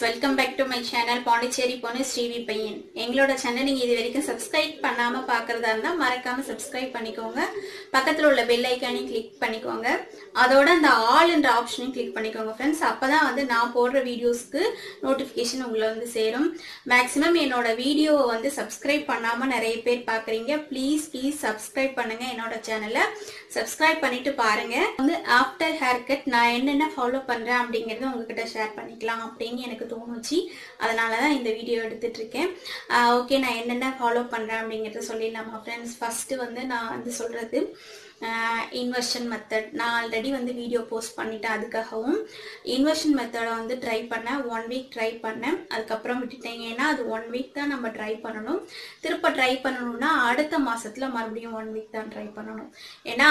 welcome back to my channel Pondicherry Ponu Srivi Payyan. எங்களோட channel நீங்க இது வரைக்கும் subscribe பண்ணாம பார்க்கறதா இருந்தா மறக்காம subscribe பண்ணிக்கோங்க. பக்கத்துல உள்ள bell icon-ஐ click பண்ணிக்கோங்க. அதோட அந்த all என்ற ஆப்ஷனையும் click பண்ணிக்கோங்க friends. அப்பதான் வந்து நான் போடுற வீடியோஸ்க்கு notification உங்களை வந்து சேரும். மேக்ஸिमम என்னோட வீடியோவை வந்து subscribe பண்ணாம நிறைய பேர் பார்க்கறீங்க. ப்ளீஸ் subscribe பண்ணுங்க என்னோட சேனலை. subscribe பண்ணிட்டு பாருங்க. வந்து after haircut நான் என்னென்ன ஃபாலோ பண்றேன் அப்படிங்கறத உங்ககிட்ட ஷேர் பண்ணிக்கலாம் அப்படின்னு எனக்கு தோணுச்சு. அதனால தான் இந்த வீடியோ எடுத்துட்டு இருக்கேன். ஓகே, நான் என்னென்ன ஃபாலோ பண்றேன் அப்படிங்கறத சொல்லிடலாமா ஃப்ரெண்ட்ஸ். ஃபர்ஸ்ட் வந்து நான் வந்து சொல்றது இன்வர்ஷன் மெத்தட். நான் ஆல்ரெடி வந்து வீடியோ போஸ்ட் பண்ணிட்டேன். அதுக்காகவும் இன்வர்ஷன் மெத்தடை வந்து ட்ரை பண்ணேன். 1 வீக் ட்ரை பண்ணேன், அதுக்கப்புறம் விட்டுட்டேங்க. ஏன்னா அது 1 வீக் தான் நம்ம ட்ரை பண்ணணும். திருப்ப ட்ரை பண்ணணும்னா அடுத்த மாசத்துல மறுபடியும் 1 வீக் தான் ட்ரை பண்ணணும். ஏன்னா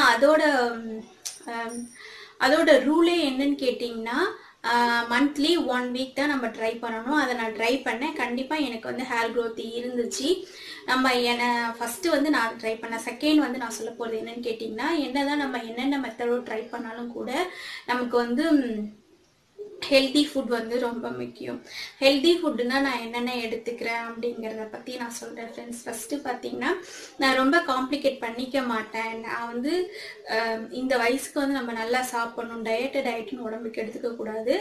அதோட ரூலே என்னன்னு கேட்டிங்கன்னா மந்த்லி 1 வீக் தான் நம்ம ட்ரை பண்ணணும். அதை நான் ட்ரை பண்ணேன். கண்டிப்பாக எனக்கு வந்து ஹேர் க்ரோத் இருந்துச்சு. ஃபஸ்ட்டு வந்து நான் ட்ரை பண்ணேன். செகண்ட் வந்து நான் சொல்ல போகிறது என்னன்னு கேட்டிங்கன்னா, என்னதான் நம்ம என்னென்ன மெத்தடோ ட்ரை பண்ணாலும் கூட நமக்கு வந்து ஹெல்தி ஃபுட் வந்து ரொம்ப முக்கியம். ஹெல்தி ஃபுட்டுன்னா நான் என்னென்ன எடுத்துக்கிறேன் அப்படிங்கிறத பற்றி நான் சொல்கிறேன் ஃப்ரெண்ட்ஸ். ஃபஸ்ட்டு பார்த்தீங்கன்னா, நான் ரொம்ப காம்ப்ளிகேட் பண்ணிக்க மாட்டேன். நான் வந்து இந்த வயசுக்கு வந்து நம்ம நல்லா சாப்பிடணும், டயட்டுன்னு உடம்புக்கு எடுத்துக்கக்கூடாது.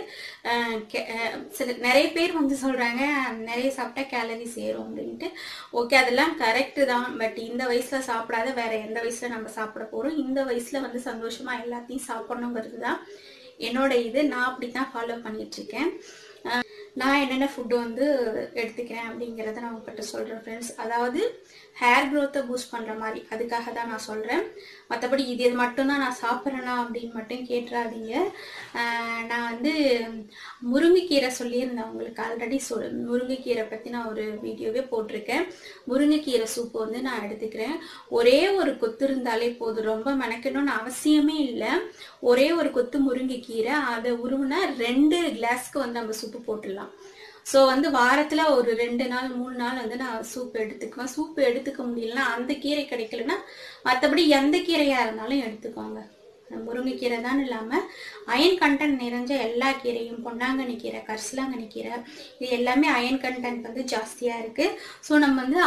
நிறைய பேர் வந்து சொல்கிறாங்க நிறைய சாப்பிட்டா கேலரிஸ் ஏறும் அப்படின்ட்டு. ஓகே, அதெல்லாம் கரெக்டு தான். பட் இந்த வயசில் சாப்பிடாத வேற எந்த வயசில் நம்ம சாப்பிட போகிறோம்? இந்த வயசில் வந்து சந்தோஷமாக எல்லாத்தையும் சாப்பிடணுங்கிறது தான் என்னோட இது. நான் அப்படி தான் ஃபாலோ பண்ணிட்டு இருக்கேன். நான் என்னென்ன ஃபுட்டு வந்து எடுத்துக்கிறேன் அப்படிங்கிறத நான் உங்ககிட்ட சொல்கிறேன் ஃப்ரெண்ட்ஸ். அதாவது ஹேர் க்ரோத்தை பூஸ்ட் பண்ணுற மாதிரி, அதுக்காக தான் நான் சொல்கிறேன். மற்றபடி இது மட்டும்தான் நான் சாப்பிட்றேனா அப்படின்னு மட்டும் கேட்டுறாதீங்க. நான் வந்து முருங்கைக்கீரை சொல்லியிருந்தேன் உங்களுக்கு ஆல்ரெடி. முருங்கைக்கீரை பற்றி நான் ஒரு வீடியோவே போட்டிருக்கேன். முருங்கைக்கீரை சூப்பு வந்து நான் எடுத்துக்கிறேன். ஒரே ஒரு கொத்து இருந்தாலே போதும், ரொம்ப மெனக்கணும்னு அவசியமே இல்லை. ஒரே ஒரு கொத்து முருங்கைக்கீரை, அதை உருவினா 2 கிளாஸ்க்கு வந்து நம்ம சூப்பு போட்டுடலாம். ஸோ வந்து வாரத்தில் ஒரு 2 நாள் 3 நாள் வந்து நான் சூப் எடுத்துக்குவேன். சூப்பு எடுத்துக்க முடியலன்னா அந்த கீரை கிடைக்கலன்னா மற்றபடி எந்த கீரையாக இருந்தாலும் எடுத்துக்கோங்க. முருங்கைக்கீரை தான் இல்லாமல் அயன் கண்டென்ட் நிறைஞ்ச எல்லா கீரையும், பொன்னாங்கண்ணி கீரை, கரிசலாங்கண்ணி கீரை, இது எல்லாமே அயன் கண்டென்ட் வந்து ஜாஸ்தியாக இருக்குது. ஸோ நம்ம வந்து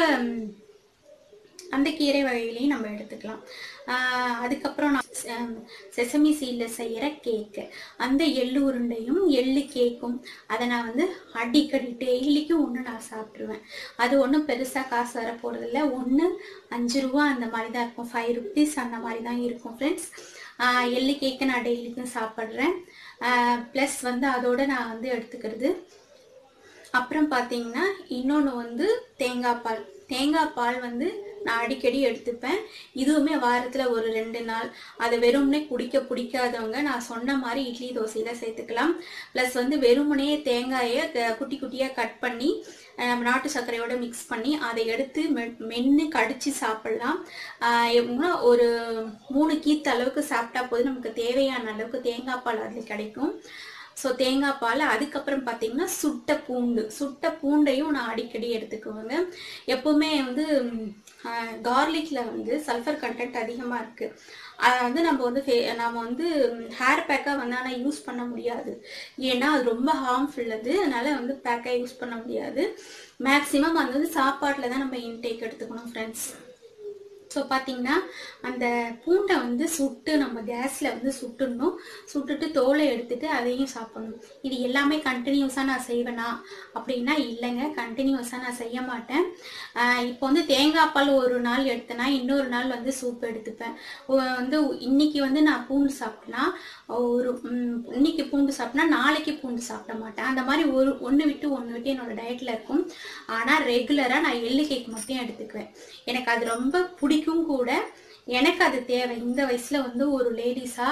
அந்த கீரை வகையிலையும் நம்ம எடுத்துக்கலாம். அதுக்கப்புறம் நான் செசமி சீடில் செய்கிற கேக்கு, அந்த எள்ளு உருண்டையும் எள்ளு கேக்கும், அதை நான் வந்து அடிக்கடி டெய்லிக்கும் ஒன்று நான் சாப்பிட்ருவேன். அது ஒன்றும் பெருசாக காசு வர போகிறதில்ல. 1 5 ரூபா அந்த மாதிரி தான் இருக்கும், 5 rupees அந்த மாதிரி தான் இருக்கும் ஃப்ரெண்ட்ஸ். எள்ளு கேக்கு நான் டெய்லிக்கும் சாப்பிட்றேன். ப்ளஸ் வந்து அதோடு நான் வந்து எடுத்துக்கிறது. அப்புறம் பார்த்தீங்கன்னா இன்னொன்று வந்து தேங்காய் பால் வந்து நான் அடிக்கடி எடுத்துப்பேன். இதுவுமே வாரத்தில் ஒரு 2 நாள். அதை வெறுமனே குடிக்க பிடிக்காதவங்க நான் சொன்ன மாதிரி இட்லி தோசையில் சேர்த்துக்கலாம். ப்ளஸ் வந்து வெறுமனே தேங்காயை குட்டி குட்டியாக கட் பண்ணி நம்ம நாட்டு சர்க்கரையோட மிக்ஸ் பண்ணி அதை எடுத்து மென்று கடிச்சு சாப்பிட்லாம். ஒரு 3 கீத்து அளவுக்கு சாப்பிட்டா போது நமக்கு தேவையான அளவுக்கு தேங்காய் பால் அதில் கிடைக்கும். ஸோ தேங்காய் பால். அதுக்கப்புறம் பார்த்தீங்கன்னா சுட்ட பூண்டையும் நான் அடிக்கடி எடுத்துக்குவேங்க. எப்பவுமே வந்து கார்லிக்கில் வந்து சல்ஃபர் கண்டென்ட் அதிகமாக இருக்குது. அதை வந்து நம்ம வந்து ஹேர் பேக்காக வந்து ஆனால் யூஸ் பண்ண முடியாது. ஏன்னா அது ரொம்ப ஹார்ம்ஃபுல். அதனால வந்து பேக்காக யூஸ் பண்ண முடியாது. மேக்ஸிமம் அது வந்து சாப்பாட்டில் தான் நம்ம இன்டேக் எடுத்துக்கணும் ஃப்ரெண்ட்ஸ். ஸோ பார்த்தீங்கன்னா அந்த பூண்டை வந்து நம்ம கேஸில் வந்து சுட்டுட்டு தோலை எடுத்துட்டு அதையும் சாப்பிடணும். இது எல்லாமே கண்டினியூஸாக நான் செய்வேனா அப்படின்னா இல்லைங்க, கண்டினியூஸாக நான் செய்ய மாட்டேன். இப்போ வந்து தேங்காய் பால் ஒரு நாள் எடுத்தேன்னா இன்னொரு நாள் வந்து சூப் எடுத்துப்பேன். வந்து இன்னைக்கு வந்து நான் பூண்டு சாப்பிட்டேன்னா இன்னைக்கு பூண்டு சாப்பிட்டேன்னா நாளைக்கு பூண்டு சாப்பிட மாட்டேன். அந்த மாதிரி ஒன்று விட்டு என்னோட டயட்டில் இருக்கும். ஆனால் ரெகுலராக நான் எள்ளு கேக் மட்டும் எடுத்துக்குவேன். எனக்கு அது ரொம்ப பிடிக்கும் கூட. எனக்கு அது தேவை. இந்த வயசுல வந்து ஒரு லேடிஸா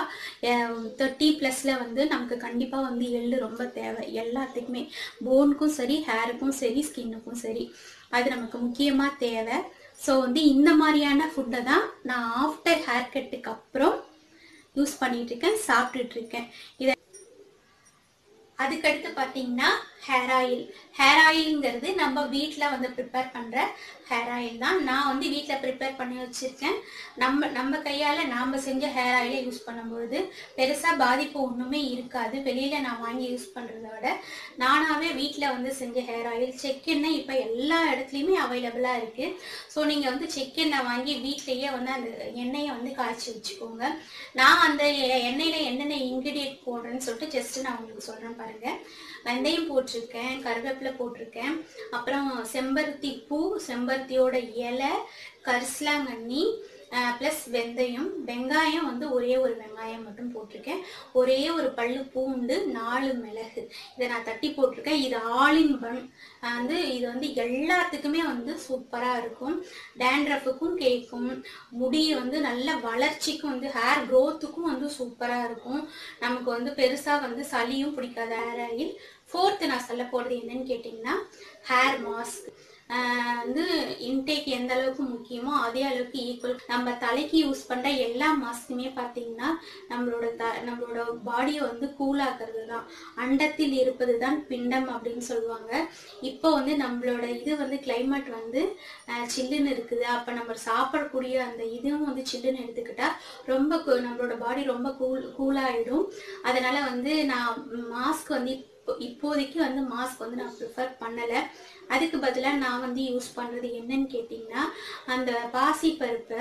30+ வந்து நமக்கு கண்டிப்பா வந்து எள்ளு ரொம்ப தேவை. எல்லாத்துக்குமே, போனுக்கும் சரி, ஹேருக்கும் சரி, ஸ்கின்னுக்கும் சரி, அது நமக்கு முக்கியமா தேவை. ஸோ வந்து இந்த மாதிரியான ஃபுட்டை தான் நான் ஆஃப்டர் ஹேர் கட்டுக்கு அப்புறம் யூஸ் பண்ணிட்டு இருக்கேன், சாப்பிட்டுட்டு இருக்கேன். அதுக்கடுத்து பார்த்தீங்கன்னா ஹேர் ஆயில்ங்கிறது நம்ம வீட்டில் வந்து ப்ரிப்பேர் பண்ணுற ஹேர் ஆயில் தான். நான் வந்து வீட்டில் ப்ரிப்பேர் பண்ணி வச்சுருக்கேன். நம்ம கையால் நாம் செஞ்ச ஹேர் ஆயிலை யூஸ் பண்ணும்பொழுது பெருசாக பாதிப்பு ஒன்றுமே இருக்காது. வெளியில் நான் வாங்கி யூஸ் பண்ணுறத விட நானாகவே வீட்டில் வந்து செஞ்ச ஹேர் ஆயில். செக்கெண்ணெய் இப்போ எல்லா இடத்துலையுமே அவைலபிளாக இருக்குது. ஸோ நீங்கள் வந்து செக்கெண்ணெய் வாங்கி வீட்டிலையே வந்து அந்த எண்ணெயை வந்து காய்ச்சி வச்சுக்கோங்க. நான் அந்த எண்ணெயில் என்னென்ன இன்க்ரீடியன்ட் போடுறேன்னு சொல்லிட்டு ஜஸ்ட்டு நான் உங்களுக்கு சொல்கிறேன் பாருங்கள். வெந்தயம் போட்டிருக்கேன், கருவேப்பிலை போட்டிருக்கேன், அப்புறம் செம்பருத்தி பூ, செம்பருத்தியோட இலை, கரிசலாங்கண்ணி ப்ளஸ் வெந்தயம், வெங்காயம் வந்து ஒரே ஒரு வெங்காயம் மட்டும் போட்டிருக்கேன், ஒரே ஒரு பல்லு பூண்டு, 4 மிளகு இதை நான் தட்டி போட்டிருக்கேன். இது ஆல் இன் ஒன் வந்து இது வந்து எல்லாத்துக்குமே வந்து சூப்பராக இருக்கும். டேண்ட்ரஃபுக்கும் கேட்கும், முடி வந்து நல்ல வளர்ச்சிக்கும் வந்து ஹேர் க்ரோத்துக்கும் வந்து சூப்பராக இருக்கும். நமக்கு வந்து பெருசாக வந்து சளியும் பிடிக்காத ஹேர் ஆயில். 4th நான் சொல்ல போகிறது என்னன்னு கேட்டிங்கன்னா ஹேர் மாஸ்க். வந்து இன்டேக் எந்த அளவுக்கு முக்கியமோ அதே அளவுக்கு ஈக்குவல். நம்ம தலைக்கு யூஸ் பண்ணுற எல்லா மாஸ்க்குமே பார்த்தீங்கன்னா நம்மளோட பாடியை வந்து கூலாக்குறது தான். அண்டத்தில் இருப்பது தான் பிண்டம் அப்படின்னு சொல்லுவாங்க. இப்போ வந்து நம்மளோட இது வந்து கிளைமேட் வந்து சில்லுன்னு இருக்குது. அப்போ நம்ம சாப்பிடக்கூடிய அந்த இதுவும் வந்து சில்லுன்னு எடுத்துக்கிட்டா ரொம்ப நம்மளோட பாடி ரொம்ப கூலாகிடும். அதனால வந்து நான் மாஸ்க் வந்து இப்போதைக்கு வந்து மாஸ்க் வந்து நான் ப்ரிஃபர் பண்ணலை. அதுக்கு பதிலாக நான் வந்து யூஸ் பண்ணுறது என்னன்னு கேட்டிங்கன்னா அந்த பாசிப்பருப்பு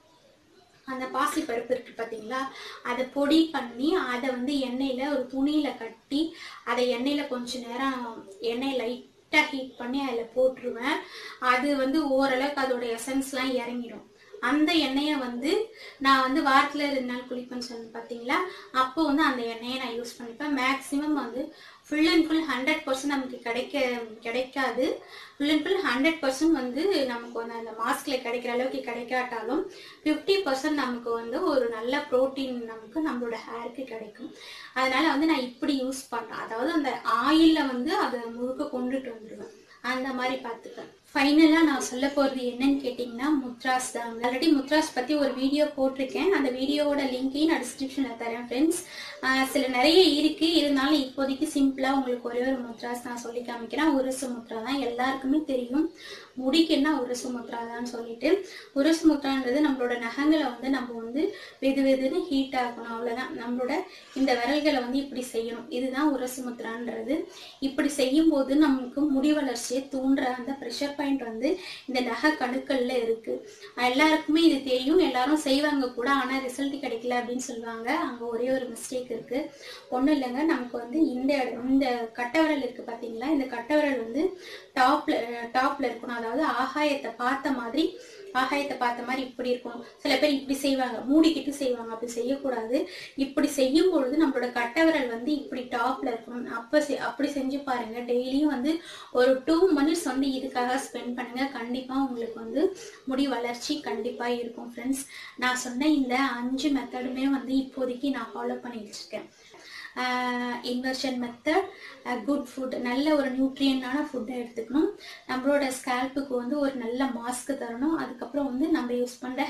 இருக்குது பார்த்தீங்களா, அதை பொடி பண்ணி அதை வந்து எண்ணெயில் ஒரு துணியில் கட்டி அதை எண்ணெயில் கொஞ்சம் நேரம் எண்ணெய் லைட்டாக ஹீட் பண்ணி அதில் போட்டுருவேன். அது வந்து ஓரளவுக்கு அதோட எசன்ஸ்லாம் இறங்கிடும். அந்த எண்ணெயை வந்து நான் வந்து வாரத்தில் 2 நாள் குளிப்பேன்னு சொன்னேன் பார்த்தீங்களா, அப்போ வந்து அந்த எண்ணெயை நான் யூஸ் பண்ணிப்பேன். மேக்ஸிமம் வந்து ஃபுல் அண்ட் ஃபுல் 100% நமக்கு கிடைக்காது. ஃபுல் அண்ட் ஃபுல் 100% வந்து நமக்கு வந்து அந்த மாஸ்கில் கிடைக்கிற அளவுக்கு கிடைக்காட்டாலும் 50% நமக்கு வந்து ஒரு நல்ல ப்ரோட்டீன் நமக்கு நம்மளோட ஹேருக்கு கிடைக்கும். அதனால வந்து நான் இப்படி யூஸ் பண்ணுறேன். அதாவது அந்த ஆயிலில் வந்து அதை முழுக்க கொண்டுட்டு வந்துடுவேன். அந்த மாதிரி பார்த்துப்பேன். ஃபைனலாக நான் சொல்ல போகிறது என்னன்னு கேட்டிங்கன்னா முத்ராஸ் தான். ஆல்ரெடி முத்ராஸ் பற்றி ஒரு வீடியோ போட்டிருக்கேன். அந்த வீடியோவோட லிங்கையும் நான் டிஸ்கிரிப்ஷனில் தரேன் ஃப்ரெண்ட்ஸ். நிறைய இருக்குது, இருந்தாலும் இப்போதைக்கு சிம்பிளாக உங்களுக்கு ஒரே ஒரு முத்ராஸ் நான் சொல்லி காமிக்கிறேன். உருசு முத்ரா தான் எல்லாருக்குமே தெரியும். முடிக்கு என்ன உருசு முத்ரா தான் சொல்லிட்டு. உருசு முத்ரான்றது நம்மளோட நகங்களை வந்து நம்ம வந்து வெதுன்னு ஹீட் ஆகணும், அவ்வளோதான். நம்மளோட இந்த விரல்களை வந்து இப்படி செய்யணும், இதுதான் உருசு முத்ரான்றது. இப்படி செய்யும்போது நமக்கு முடி வளர்ச்சியை தூண்டுற அந்த ப்ரெஷர் பாயிண்ட் வந்து இந்த நகை கணுக்கள்ல இருக்கு. எல்லாருக்குமே இது தெரியும், எல்லாரும் செய்வாங்க கூட, ஆனா ரிசல்ட் கிடைக்கல அப்படின்னு சொல்லுவாங்க. அங்க ஒரே ஒரு மிஸ்டேக் இருக்கு. ஒன்றும் இல்லைங்க, நமக்கு வந்து இந்த கட்டவிரல் இருக்கு பார்த்தீங்களா, இந்த கட்டவிரல் வந்து டாப்ல இருக்கணும். அதாவது ஆகாயத்தை பார்த்த மாதிரி இப்படி இருக்கணும். சில பேர் இப்படி செய்வாங்க, மூடிக்கிட்டு செய்வாங்க. அப்படி செய்யக்கூடாது. இப்படி செய்யும் பொழுது நம்மளோட கட்டவிரல் வந்து இப்படி டாப்ல இருக்கணும். அப்படி செஞ்சு பாருங்க. டெய்லியும் வந்து ஒரு 2 minutes வந்து இதுக்காக ஸ்பெண்ட் பண்ணுங்க. கண்டிப்பா உங்களுக்கு வந்து முடி வளர்ச்சி கண்டிப்பா இருக்கும் ஃப்ரெண்ட்ஸ். நான் சொன்ன இந்த 5 மெத்தடுமே வந்து இப்போதைக்கு நான் ஃபாலோ பண்ணிட்டு இருக்கேன். இன்வர்ஷன் மெத்தட், குட் ஃபுட், நல்ல ஒரு நியூட்ரியனான ஃபுட்டை எடுத்துக்கணும். நம்மளோட ஸ்கேல்புக்கு வந்து ஒரு நல்ல மாஸ்க் தரணும். அதுக்கப்புறம் வந்து நம்ம யூஸ் பண்ணுற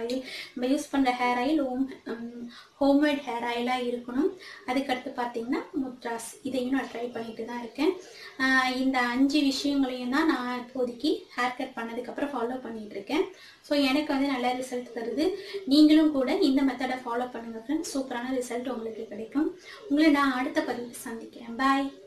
ஹேர் ஆயில் ஹோம்மேட் ஹேர் ஆயிலாக இருக்கணும். அதுக்கடுத்து பார்த்தீங்கன்னா முத்ராஸ், இதையும் நான் ட்ரை பண்ணிட்டு தான் இருக்கேன். இந்த 5 விஷயங்களையும் தான் நான் இப்போதைக்கு ஹேர் கட் பண்ணதுக்கப்புறம் ஃபாலோ பண்ணிட்டு இருக்கேன். ஸோ எனக்கு வந்து நல்ல ரிசல்ட் தருது. நீங்களும் கூட இந்த மெத்தடை ஃபாலோ பண்ணுங்க ஃப்ரெண்ட்ஸ். சூப்பரான ரிசல்ட் உங்களுக்கு கிடைக்கும். உங்களை நான் அடுத்த பதிவில் சந்திக்கிறேன். பாய்.